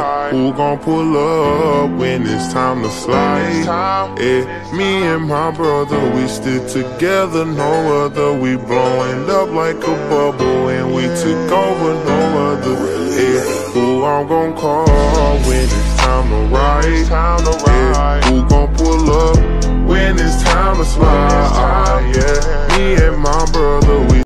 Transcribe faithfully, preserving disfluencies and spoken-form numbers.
Yeah, who gon' pull up when it's time to slide? Yeah, me and my brother, we stick together, no other. We blowing up like a bubble and we took over, no other. Yeah, who I'm gon' call when it's time to ride? Yeah,